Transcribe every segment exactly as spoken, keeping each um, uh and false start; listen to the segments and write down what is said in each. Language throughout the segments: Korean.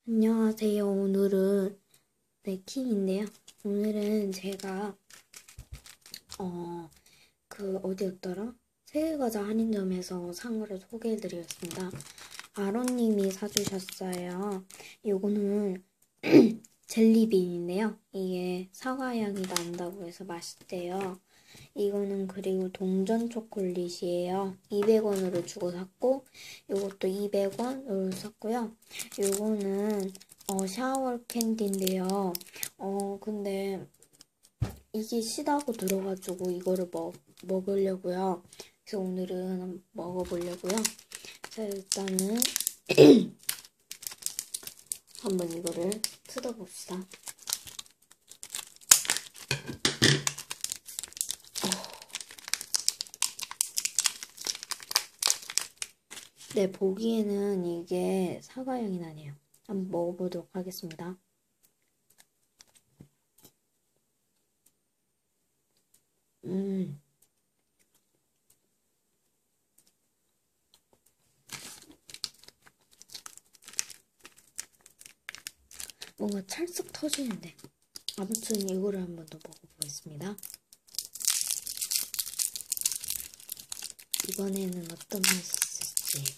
안녕하세요. 오늘은 네, 킹인데요. 오늘은 제가 어, 그 어디였더라? 세계과자 할인점에서 산 거를 소개해드리겠습니다. 아론님이 사주셨어요. 요거는 젤리빈인데요. 이게 사과향이 난다고 해서 맛있대요. 이거는 그리고 동전 초콜릿이에요. 이백 원으로 주고 샀고, 요것도 이백 원으로 샀고요. 요거는 어, 샤워 캔디인데요. 어, 근데 이게 시다고 들어가지고 이거를 먹, 먹으려고요. 그래서 오늘은 한번 먹어보려고요. 자, 일단은 한번 이거를 뜯어봅시다. 네, 보기에는 이게 사과향이 나네요. 한번 먹어보도록 하겠습니다. 음. 뭔가 찰싹 터지는데. 아무튼 이거를 한번 더 먹어보겠습니다. 이번에는 어떤 맛이 있을지.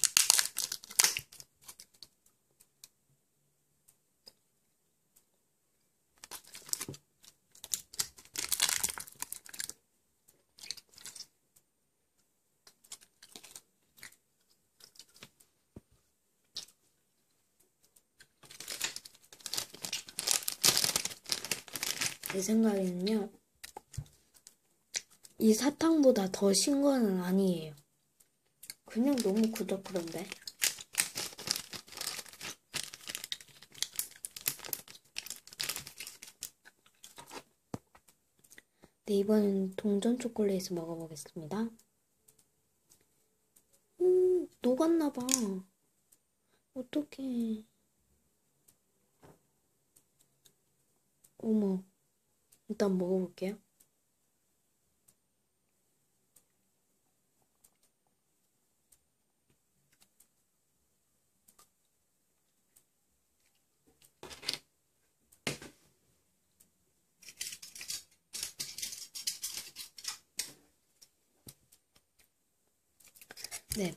제 생각에는요, 이 사탕보다 더 신 거는 아니에요. 그냥 너무 그럭그런데. 네, 이번엔 동전 초콜릿을 먹어보겠습니다. 음, 녹았나봐. 어떡해. 어머, 일단 먹어볼게요. 네.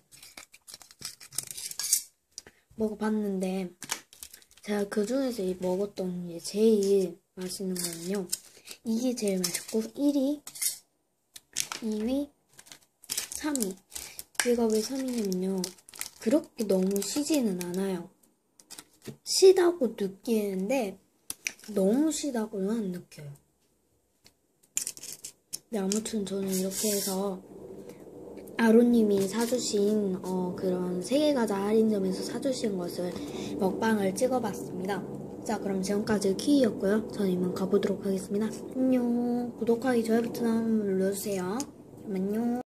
먹어봤는데, 제가 그 중에서 이 먹었던 게 제일 맛있는 거는요. 이게 제일 맛있고, 일 위, 이 위, 삼 위. 얘가 왜 삼 위냐면요. 그렇게 너무 시지는 않아요. 시다고 느끼는데, 너무 시다고는 안 느껴요. 네, 아무튼 저는 이렇게 해서 아로님이 사주신 어, 그런 세계과자 할인점에서 사주신 것을 먹방을 찍어봤습니다. 자, 그럼 지금까지 키이였고요. 저는 이만 가보도록 하겠습니다. 안녕. 구독하기, 좋아요 버튼 한번 눌러주세요. 그럼 안녕.